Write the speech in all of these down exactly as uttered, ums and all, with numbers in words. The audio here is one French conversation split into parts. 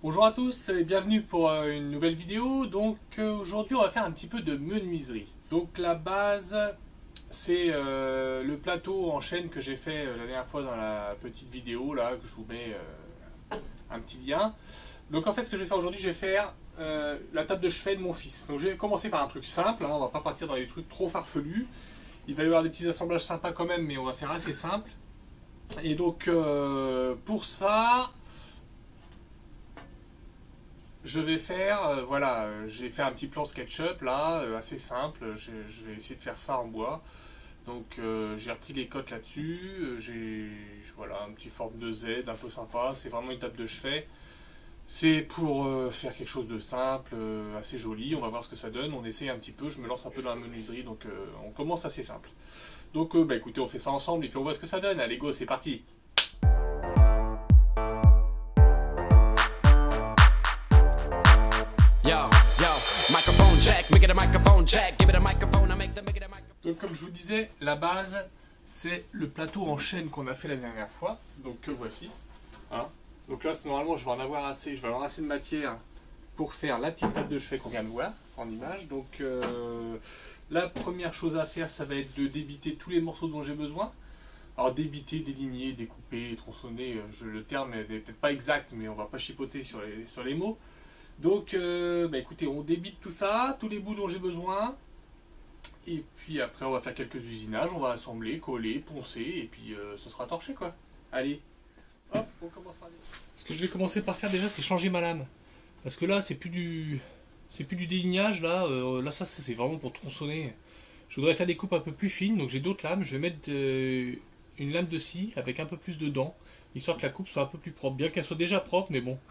Bonjour à tous et bienvenue pour euh, une nouvelle vidéo. Donc euh, aujourd'hui on va faire un petit peu de menuiserie. Donc la base c'est euh, le plateau en chêne que j'ai fait euh, la dernière fois dans la petite vidéo là, que je vous mets euh, un petit lien. Donc en fait ce que je vais faire aujourd'hui, je vais faire euh, la table de chevet de mon fils. Donc je vais commencer par un truc simple, hein, on va pas partir dans des trucs trop farfelus. Il va y avoir des petits assemblages sympas quand même, mais on va faire assez simple. Et donc euh, pour ça, je vais faire, euh, voilà, j'ai fait un petit plan SketchUp là, euh, assez simple. Je, je vais essayer de faire ça en bois. Donc euh, j'ai repris les cotes là-dessus. Euh, j'ai, voilà, un petit forme de Z, un peu sympa. C'est vraiment une table de chevet. C'est pour euh, faire quelque chose de simple, euh, assez joli. On va voir ce que ça donne. On essaye un petit peu. Je me lance un peu dans la menuiserie, donc euh, on commence assez simple. Donc euh, bah écoutez, on fait ça ensemble et puis on voit ce que ça donne. Allez go, c'est parti. Donc comme je vous disais, la base c'est le plateau en chêne qu'on a fait la dernière fois, donc que voici. Hein. Donc là normalement je vais en avoir assez, je vais avoir assez de matière pour faire la petite table de chevet qu'on vient de voir en image. Donc euh, la première chose à faire, ça va être de débiter tous les morceaux dont j'ai besoin. Alors débiter, déligner, découper, tronçonner, je, le terme n'est peut-être pas exact, mais on va pas chipoter sur les, sur les mots. Donc euh, bah écoutez, on débite tout ça, tous les bouts dont j'ai besoin. Et puis après on va faire quelques usinages, on va assembler, coller, poncer, et puis euh, ce sera torché quoi. Allez, hop, on commence par... Ce que je vais commencer par faire déjà, c'est changer ma lame. Parce que là c'est plus du c'est plus du délignage, là, euh, là ça c'est vraiment pour tronçonner. Je voudrais faire des coupes un peu plus fines, donc j'ai d'autres lames. Je vais mettre euh, une lame de scie avec un peu plus de dents, histoire que la coupe soit un peu plus propre, bien qu'elle soit déjà propre, mais bon.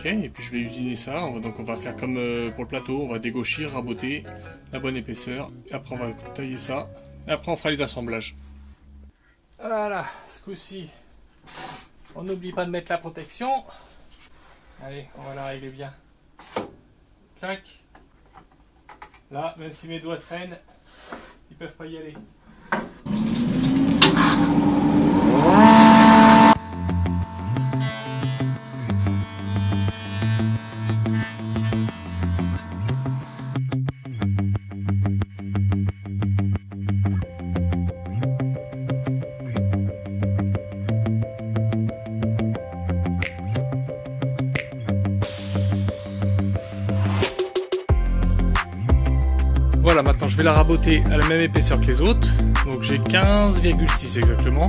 ok, et puis je vais usiner ça. Donc on va faire comme euh, pour le plateau, on va dégauchir, raboter la bonne épaisseur, et après on va tailler ça, et après on fera les assemblages. Voilà, ce coup-ci, on n'oublie pas de mettre la protection. Allez, on va la régler bien. Clac. Là, même si mes doigts traînent, ils peuvent pas y aller. Voilà, maintenant je vais la raboter à la même épaisseur que les autres. Donc j'ai quinze virgule six exactement.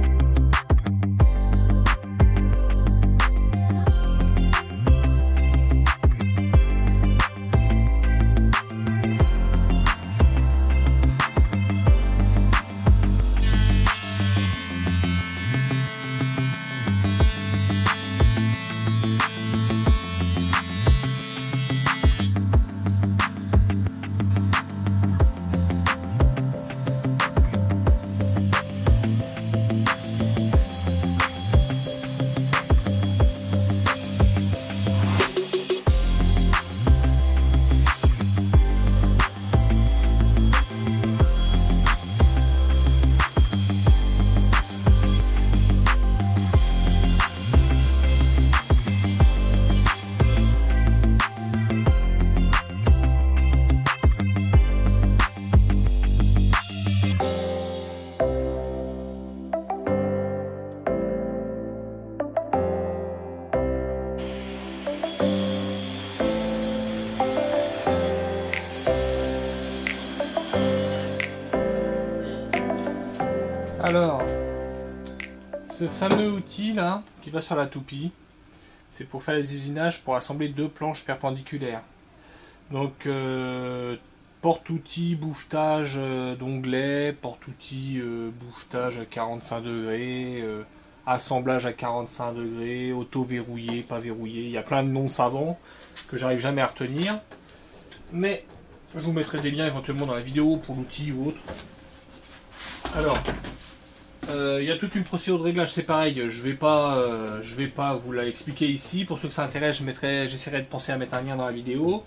Alors, ce fameux outil là, qui va sur la toupie, c'est pour faire les usinages pour assembler deux planches perpendiculaires. Donc, euh, porte-outil, bouchetage euh, d'onglet, porte-outil, euh, bouchetage à quarante-cinq degrés, euh, assemblage à quarante-cinq degrés, auto-verrouillé, pas verrouillé. Il y a plein de noms savants que j'arrive jamais à retenir. Mais, je vous mettrai des liens éventuellement dans la vidéo pour l'outil ou autre. Alors, il euh, y a toute une procédure de réglage, c'est pareil, je vais pas, euh, je vais pas vous l'expliquer ici. Pour ceux que ça intéresse, je mettrai, j'essaierai de penser à mettre un lien dans la vidéo.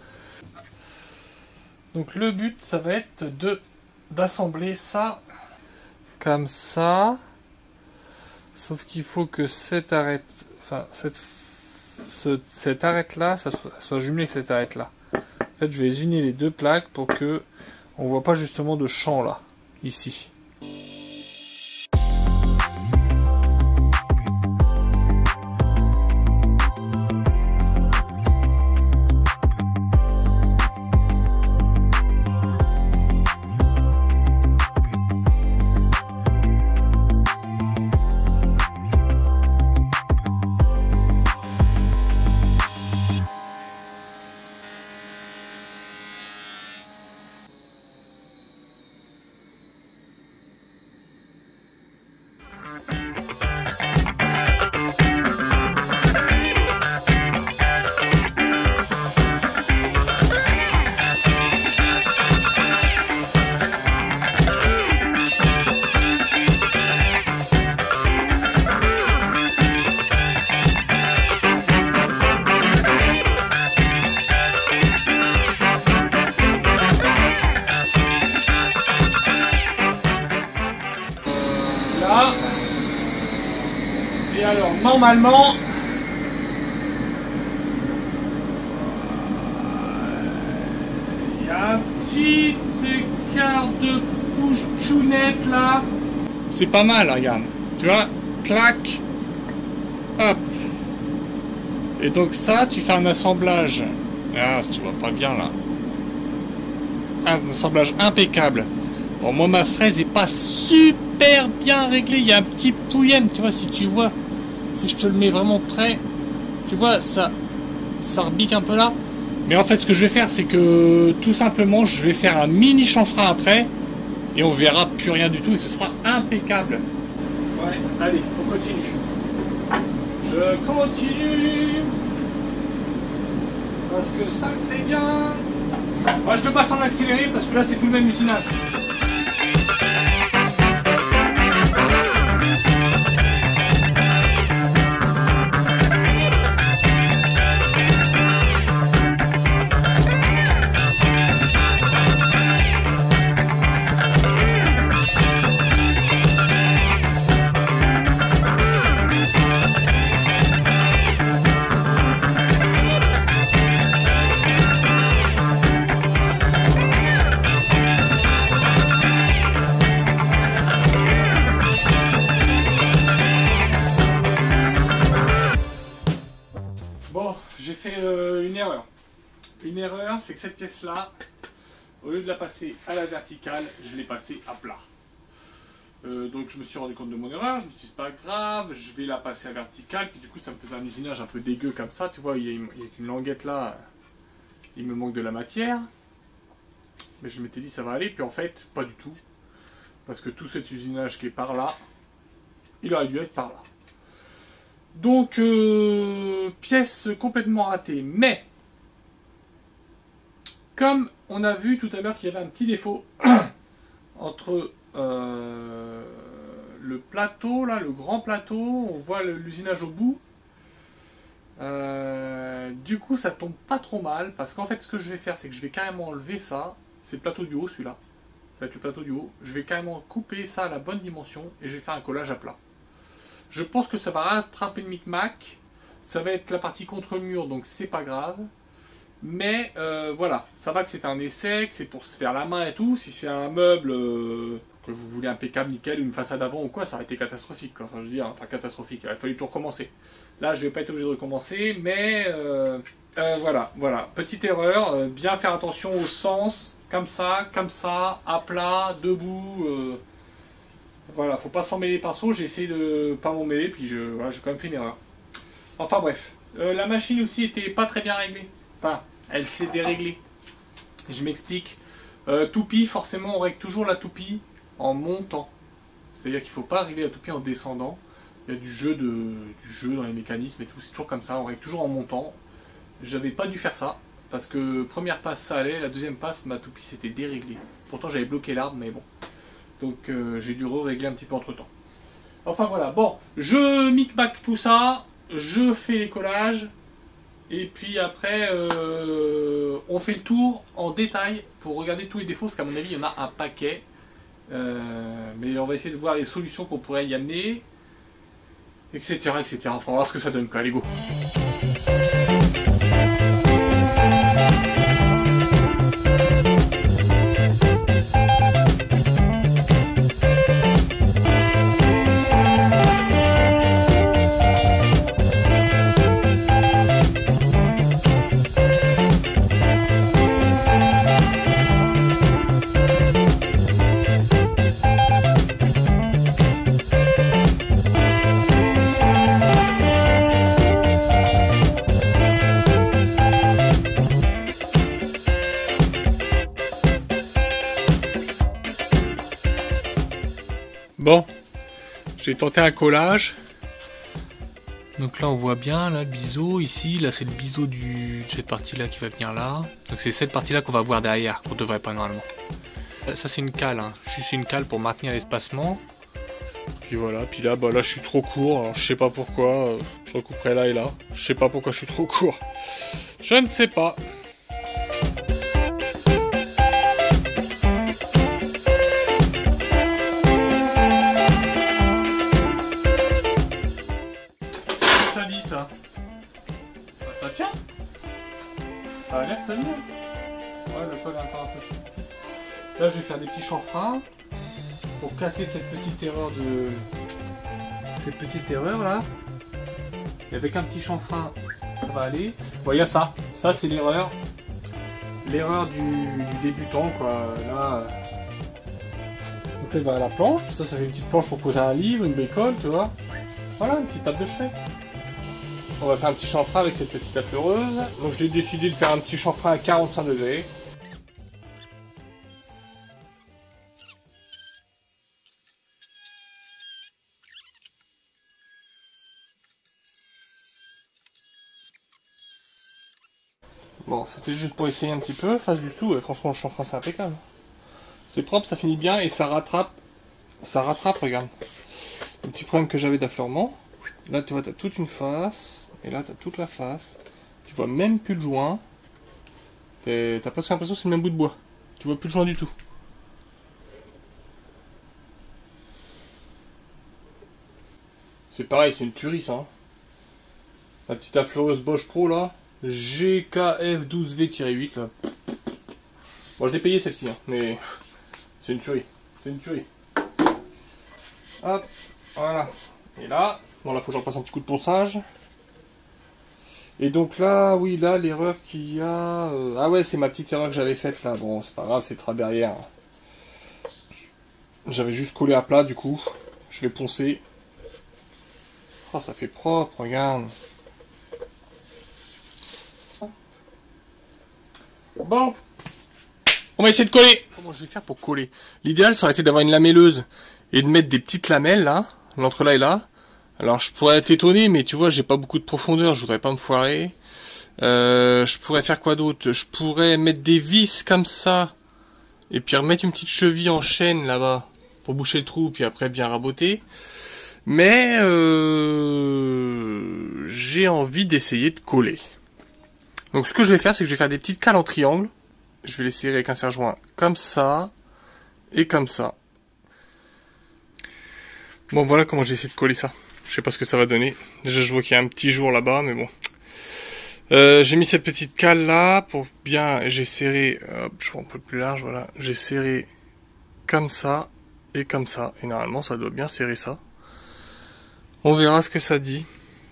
Donc le but, ça va être de d'assembler ça comme ça. Sauf qu'il faut que cette arête, enfin cette, ce, cette arête là, ça soit, soit jumelée avec cette arête là. En fait, je vais usiner les deux plaques pour que on voit pas justement de champ là, ici. Et alors, normalement, il y a un petit écart de pouchounette là. C'est pas mal, regarde. Tu vois, clac, hop. Et donc ça, tu fais un assemblage. Ah, tu vois pas bien là. Un assemblage impeccable. Bon, moi, ma fraise est pas super bien réglée. Il y a un petit pouillem, tu vois, si tu vois. Si je te le mets vraiment près, tu vois, ça, ça rebique un peu là. Mais en fait, ce que je vais faire, c'est que tout simplement, je vais faire un mini chanfrein après. Et on verra plus rien du tout et ce sera impeccable. Ouais, allez, on continue. Je continue. Parce que ça le fait bien. Moi je te passe en accéléré parce que là c'est tout le même usinage. Bon, j'ai fait euh, une erreur. Une erreur, c'est que cette pièce-là, au lieu de la passer à la verticale, je l'ai passée à plat. Euh, donc je me suis rendu compte de mon erreur, je me suis dit c'est pas grave, je vais la passer à verticale, puis du coup ça me faisait un usinage un peu dégueu comme ça, tu vois, il y a une, il y a une languette là, il me manque de la matière. Mais je m'étais dit ça va aller, puis en fait, pas du tout. Parce que tout cet usinage qui est par là, il aurait dû être par là. Donc, euh, pièce complètement ratée. Mais, comme on a vu tout à l'heure qu'il y avait un petit défaut entre euh, le plateau, là, le grand plateau, on voit l'usinage au bout. Euh, du coup, ça tombe pas trop mal. Parce qu'en fait, ce que je vais faire, c'est que je vais carrément enlever ça. C'est le plateau du haut, celui-là. Ça va être le plateau du haut. Je vais carrément couper ça à la bonne dimension et je vais faire un collage à plat. Je pense que ça va rattraper le micmac. Ça va être la partie contre le mur, donc c'est pas grave. Mais euh, voilà, ça va que c'est un essai, que c'est pour se faire la main et tout. Si c'est un meuble euh, que vous voulez impeccable, nickel, une façade avant ou quoi, ça aurait été catastrophique, quoi. Enfin, je veux dire, enfin catastrophique. Il a fallu tout recommencer. Là, je vais pas être obligé de recommencer, mais euh, euh, voilà, voilà. Petite erreur, euh, bien faire attention au sens, comme ça, comme ça, à plat, debout. Euh, Voilà, faut pas s'en mêler les pinceaux, j'ai essayé de pas m'en mêler, puis je, voilà, j'ai quand même fait une erreur. Enfin bref, euh, la machine aussi était pas très bien réglée. Enfin, elle s'est déréglée. Je m'explique. Euh, toupie, forcément, on règle toujours la toupie en montant. C'est-à-dire qu'il faut pas régler la toupie en descendant. Il y a du jeu, de, du jeu dans les mécanismes et tout, c'est toujours comme ça, on règle toujours en montant. J'avais pas dû faire ça, parce que première passe ça allait, la deuxième passe, ma toupie s'était déréglée. Pourtant j'avais bloqué l'arbre, mais bon. Donc euh, j'ai dû régler un petit peu entre temps. Enfin voilà, bon, je micmac tout ça, je fais les collages, et puis après euh, on fait le tour en détail pour regarder tous les défauts, parce qu'à mon avis il y en a un paquet. Euh, mais on va essayer de voir les solutions qu'on pourrait y amener, et cetera et cetera. Enfin on va voir ce que ça donne, quoi, allez go. Bon, j'ai tenté un collage. Donc là on voit bien là, le biseau ici, là c'est le biseau du, de cette partie là qui va venir là. Donc c'est cette partie là qu'on va voir derrière, qu'on devrait pas normalement. Ça c'est une cale, hein. Juste une cale pour maintenir l'espacement. Puis voilà, puis là, bah là je suis trop court, alors je sais pas pourquoi, je recouperai là et là. Je sais pas pourquoi je suis trop court. Je ne sais pas. Ça dit ça. Bah, ça tient. Ça a l'air de tenir. Ouais, le col est encore un peu sous. Là, je vais faire des petits chanfreins pour casser cette petite erreur de. Cette petite erreur là. Et avec un petit chanfrein, ça va aller. Bon, il y a ça. Ça, c'est l'erreur. L'erreur du, du débutant, quoi. Là. Donc là, il va à la planche. Ça, ça fait une petite planche pour poser un livre, une bricole, tu vois. Voilà, une petite table de chevet. On va faire un petit chanfrein avec cette petite affleureuse. Donc j'ai décidé de faire un petit chanfrein à quarante-cinq degrés. Bon, c'était juste pour essayer un petit peu. Face du dessous, ouais, franchement, le chanfrein, c'est impeccable. C'est propre, ça finit bien et ça rattrape. Ça rattrape, regarde. Le petit problème que j'avais d'affleurement. Là, tu vois, tu as toute une face. Et là, tu as toute la face. Tu vois même plus le joint. T'as presque l'impression que c'est le même bout de bois. Tu vois plus le joint du tout. C'est pareil, c'est une tuerie ça. Hein. La petite affleureuse Bosch Pro là. G K F douze V huit là. Bon, je l'ai payé celle-ci, hein, mais c'est une tuerie. C'est une tuerie. Hop, voilà. Et là, bon là, faut que j'en passe un petit coup de ponçage. Et donc là, oui, là, l'erreur qu'il y a... Euh, ah ouais, c'est ma petite erreur que j'avais faite là. Bon, c'est pas grave, c'est très derrière. J'avais juste collé à plat, du coup. Je vais poncer. Oh, ça fait propre, regarde. Bon. On va essayer de coller. Comment je vais faire pour coller? L'idéal, ça aurait été d'avoir une lamelleuse et de mettre des petites lamelles, là. L'entre-là et là. Alors, je pourrais être étonné, mais tu vois, j'ai pas beaucoup de profondeur, je voudrais pas me foirer. Euh, je pourrais faire quoi d'autre? Je pourrais mettre des vis comme ça. Et puis remettre une petite cheville en chaîne, là-bas. Pour boucher le trou, puis après bien raboter. Mais, euh, j'ai envie d'essayer de coller. Donc, ce que je vais faire, c'est que je vais faire des petites cales en triangle. Je vais les serrer avec un serre-joint comme ça. Et comme ça. Bon, voilà comment j'ai essayé de coller ça. Je sais pas ce que ça va donner. Déjà, je vois qu'il y a un petit jour là-bas, mais bon. Euh, j'ai mis cette petite cale là pour bien... J'ai serré... Hop, je prends un peu plus large, voilà. J'ai serré comme ça et comme ça. Et normalement, ça doit bien serrer ça. On verra ce que ça dit.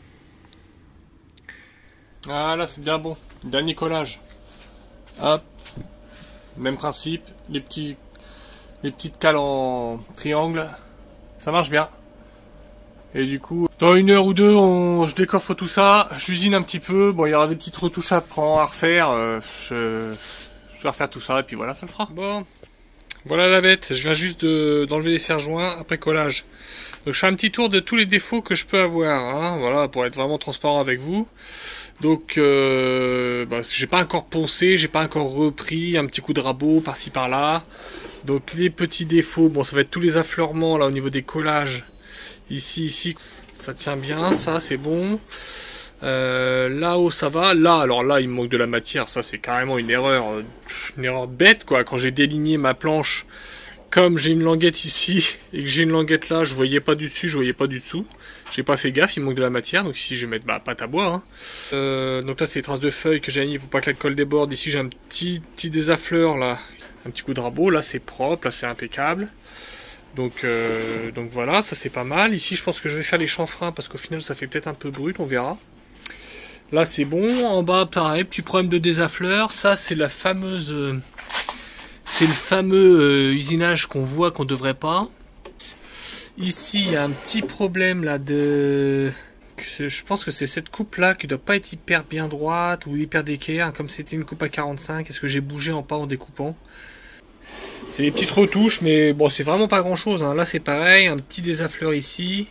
Ah là, c'est bien bon. Dernier collage. Hop. Même principe. Les petits... Les petites cales en triangle. Ça marche bien. Et du coup, dans une heure ou deux, on, je décoffre tout ça, j'usine un petit peu. Bon, il y aura des petites retouches à prendre, à refaire. Euh, je, je vais refaire tout ça et puis voilà, ça le fera. Bon, voilà la bête. Je viens juste d'enlever de, les serre-joints après collage. Donc je fais un petit tour de tous les défauts que je peux avoir. Hein, voilà, pour être vraiment transparent avec vous. Donc, euh, bah, j'ai pas encore poncé, j'ai pas encore repris un petit coup de rabot par-ci par-là. Donc les petits défauts, bon, ça va être tous les affleurements là au niveau des collages. Ici, ici, ça tient bien, ça c'est bon. Euh, Là-haut, ça va. Là, alors là, il me manque de la matière. Ça, c'est carrément une erreur, une erreur bête, quoi. Quand j'ai déligné ma planche, comme j'ai une languette ici et que j'ai une languette là, je voyais pas du dessus, je voyais pas du dessous. J'ai pas fait gaffe, il me manque de la matière. Donc ici, je vais mettre bah, pâte à bois. Hein. Euh, donc là, c'est les traces de feuilles que j'ai mis pour pas que la colle déborde. Ici, j'ai un petit, petit désaffleur là, un petit coup de rabot. Là, c'est propre, là, c'est impeccable. Donc, euh, donc voilà, ça c'est pas mal. Ici, je pense que je vais faire les chanfreins parce qu'au final, ça fait peut-être un peu brut, on verra. Là, c'est bon. En bas, pareil, petit problème de désaffleur. Ça, c'est la fameuse... Euh, c'est le fameux euh, usinage qu'on voit qu'on devrait pas. Ici, il y a un petit problème là de... Je pense que c'est cette coupe-là qui doit pas être hyper bien droite ou hyper d'équerre. Comme c'était une coupe à quarante-cinq, est-ce que j'ai bougé en pas en découpant? C'est des petites retouches, mais bon, c'est vraiment pas grand chose. Hein. Là, c'est pareil, un petit désaffleur ici.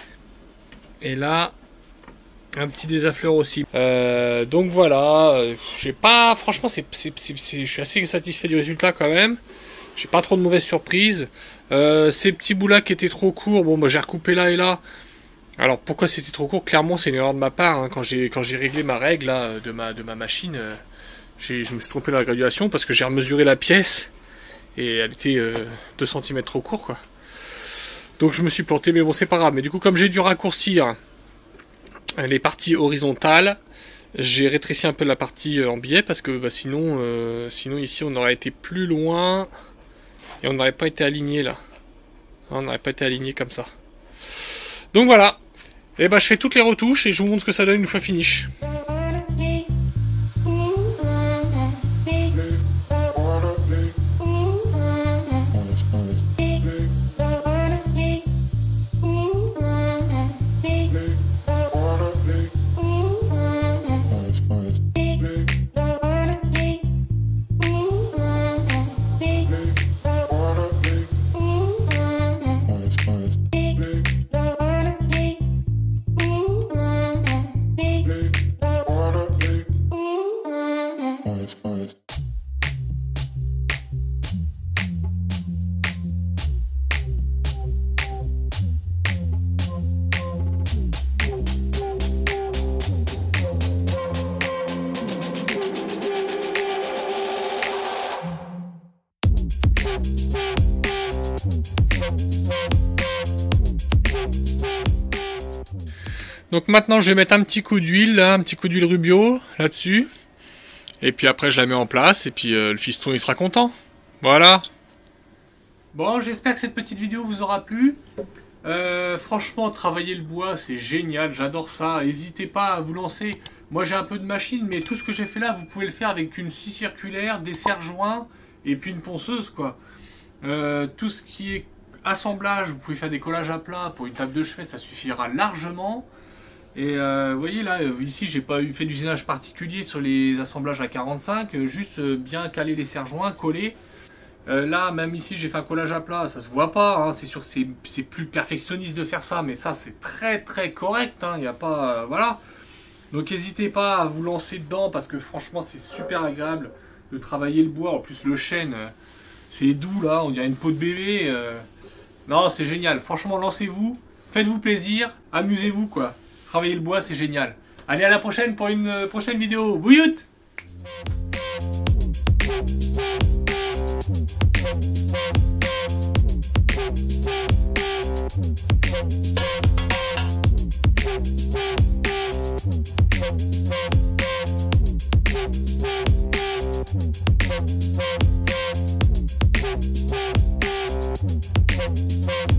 Et là, un petit désaffleur aussi. Euh, donc voilà, j'ai pas, franchement, c'est, c'est, c'est, c'est, je suis assez satisfait du résultat quand même. J'ai pas trop de mauvaises surprises. Euh, ces petits bouts-là qui étaient trop courts, bon, bah, j'ai recoupé là et là. Alors pourquoi c'était trop court? Clairement, c'est une erreur de ma part. Hein. Quand j'ai quand j'ai réglé ma règle là, de ma de ma machine, euh, j'ai, je me suis trompé dans la graduation parce que j'ai remesuré la pièce. Et elle était euh, deux centimètres trop court, quoi. Donc je me suis planté, mais bon, c'est pas grave. Mais du coup, comme j'ai dû raccourcir les parties horizontales, j'ai rétréci un peu la partie en biais, parce que bah, sinon, euh, sinon, ici, on aurait été plus loin, et on n'aurait pas été aligné, là. On n'aurait pas été aligné comme ça. Donc voilà. Et bah, je fais toutes les retouches, et je vous montre ce que ça donne une fois finish. Donc maintenant je vais mettre un petit coup d'huile, là, un petit coup d'huile Rubio là-dessus. Et puis après je la mets en place et puis euh, le fiston il sera content. Voilà. Bon, j'espère que cette petite vidéo vous aura plu. Euh, franchement, travailler le bois c'est génial, j'adore ça. N'hésitez pas à vous lancer. Moi j'ai un peu de machine, mais tout ce que j'ai fait là vous pouvez le faire avec une scie circulaire, des serre-joints et puis une ponceuse quoi. Euh, tout ce qui est assemblage, vous pouvez faire des collages à plat pour une table de chevet, ça suffira largement. Et euh, vous voyez là, ici j'ai pas eu fait d'usinage particulier sur les assemblages à quarante-cinq, juste bien caler les serre-joints, coller. Euh, là, même ici j'ai fait un collage à plat, ça se voit pas, hein. C'est sûr que c'est plus perfectionniste de faire ça, mais ça c'est très très correct, il hein. n'y a pas... Euh, voilà. Donc n'hésitez pas à vous lancer dedans, parce que franchement c'est super agréable de travailler le bois. En plus le chêne, euh, c'est doux là, on dirait une peau de bébé. Euh... Non, c'est génial, franchement lancez-vous, faites-vous plaisir, amusez-vous quoi. Travailler le bois, c'est génial. Allez, à la prochaine pour une euh, prochaine vidéo. Bouilloute! We'll be right back.